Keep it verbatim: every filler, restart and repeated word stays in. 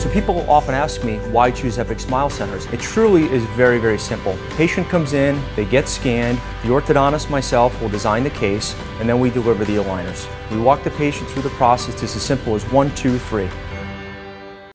So people often ask me, why choose Epic Smile Centers? It truly is very, very simple. Patient comes in, they get scanned, the orthodontist, myself, will design the case, and then we deliver the aligners. We walk the patient through the process. It's as simple as one, two, three.